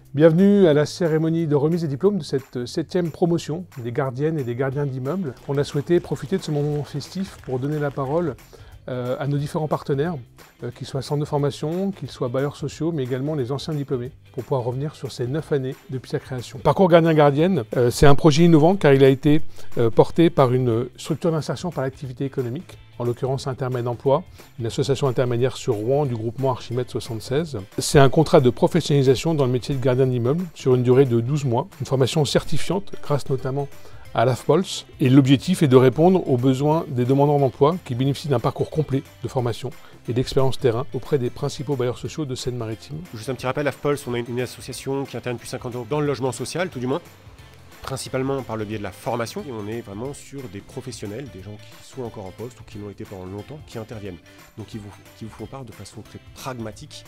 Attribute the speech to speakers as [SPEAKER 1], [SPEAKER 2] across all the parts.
[SPEAKER 1] Bienvenue à la cérémonie de remise des diplômes de cette 7e promotion des gardiennes et des gardiens d'immeubles. On a souhaité profiter de ce moment festif pour donner la parole à nos différents partenaires, qu'ils soient centres de formation, qu'ils soient bailleurs sociaux, mais également les anciens diplômés, pour pouvoir revenir sur ces 9 années depuis sa création. Parcours gardien-gardienne, c'est un projet innovant car il a été porté par une structure d'insertion par l'activité économique, en l'occurrence Intermed Emploi, une association intermédiaire sur Rouen du groupement Archimède 76. C'est un contrat de professionnalisation dans le métier de gardien d'immeuble sur une durée de 12 mois, une formation certifiante grâce notamment à l'AFPOLS. Et l'objectif est de répondre aux besoins des demandeurs d'emploi qui bénéficient d'un parcours complet de formation et d'expérience terrain auprès des principaux bailleurs sociaux de Seine-Maritime.
[SPEAKER 2] Juste un petit rappel, l'AFPOLS, on a une association qui intervient depuis 50 ans dans le logement social, tout du moins. Principalement par le biais de la formation, et on est vraiment sur des professionnels, des gens qui sont encore en poste ou qui l'ont été pendant longtemps, qui interviennent. Donc qui vous font part de façon très pragmatique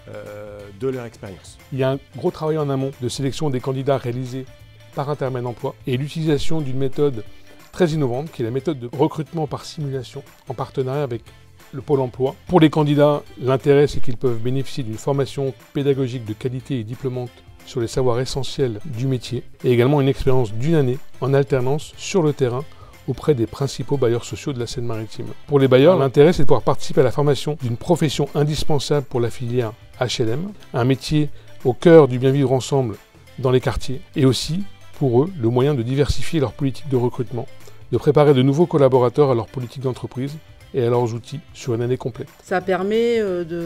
[SPEAKER 2] de leur expérience.
[SPEAKER 1] Il y a un gros travail en amont de sélection des candidats réalisés par Intermed Emploi et l'utilisation d'une méthode très innovante qui est la méthode de recrutement par simulation en partenariat avec le Pôle emploi. Pour les candidats, l'intérêt c'est qu'ils peuvent bénéficier d'une formation pédagogique de qualité et diplômante sur les savoirs essentiels du métier et également une expérience d'1 année en alternance sur le terrain auprès des principaux bailleurs sociaux de la Seine-Maritime. Pour les bailleurs, l'intérêt c'est de pouvoir participer à la formation d'une profession indispensable pour la filière HLM, un métier au cœur du bien vivre ensemble dans les quartiers et aussi pour eux le moyen de diversifier leur politique de recrutement, de préparer de nouveaux collaborateurs à leur politique d'entreprise et à leurs outils sur une année complète.
[SPEAKER 3] Ça permet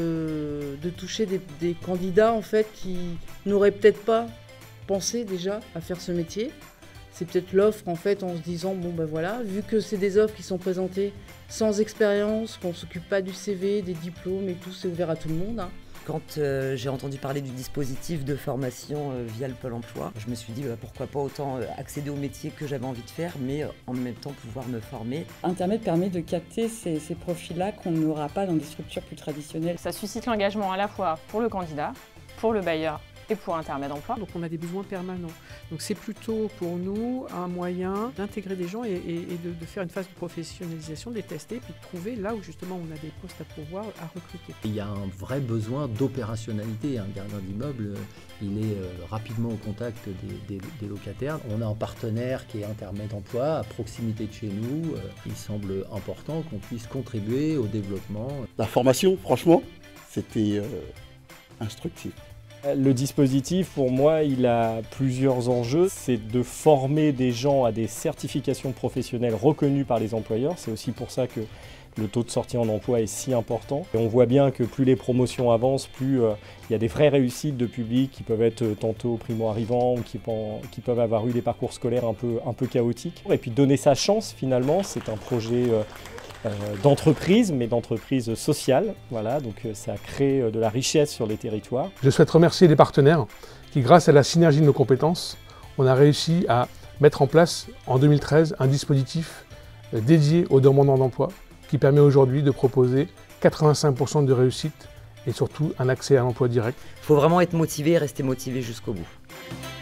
[SPEAKER 3] de toucher des candidats en fait, qui n'auraient peut-être pas pensé déjà à faire ce métier. C'est peut-être l'offre en fait en se disant bon ben voilà, vu que c'est des offres qui sont présentées sans expérience, qu'on ne s'occupe pas du CV, des diplômes et tout, c'est ouvert à tout le monde.
[SPEAKER 4] Quand j'ai entendu parler du dispositif de formation via le Pôle emploi, je me suis dit pourquoi pas autant accéder au métier que j'avais envie de faire, mais en même temps pouvoir me former.
[SPEAKER 5] Intermed permet de capter ces profils-là qu'on n'aura pas dans des structures plus traditionnelles.
[SPEAKER 6] Ça suscite l'engagement à la fois pour le candidat, pour le bailleur et pour Intermed Emploi.
[SPEAKER 7] Donc on a des besoins permanents. Donc c'est plutôt pour nous un moyen d'intégrer des gens et de faire une phase de professionnalisation, de les tester, puis de trouver là où justement on a des postes à pourvoir, à recruter.
[SPEAKER 8] Il y a un vrai besoin d'opérationnalité. Un gardien d'immeuble, il est rapidement au contact des locataires. On a un partenaire qui est Intermed Emploi à proximité de chez nous. Il semble important qu'on puisse contribuer au développement.
[SPEAKER 9] La formation, franchement, c'était instructif.
[SPEAKER 10] Le dispositif, pour moi, il a plusieurs enjeux. C'est de former des gens à des certifications professionnelles reconnues par les employeurs. C'est aussi pour ça que le taux de sortie en emploi est si important. Et on voit bien que plus les promotions avancent, plus il y a des vraies réussites de public qui peuvent être tantôt primo-arrivants ou qui peuvent avoir eu des parcours scolaires un peu chaotiques. Et puis donner sa chance, finalement, c'est un projet d'entreprise, mais d'entreprise sociale. Voilà, donc ça crée de la richesse sur les territoires.
[SPEAKER 1] Je souhaite remercier les partenaires qui, grâce à la synergie de nos compétences, on a réussi à mettre en place en 2013 un dispositif dédié aux demandeurs d'emploi qui permet aujourd'hui de proposer 85% de réussite et surtout un accès à l'emploi direct.
[SPEAKER 4] Il faut vraiment être motivé et rester motivé jusqu'au bout.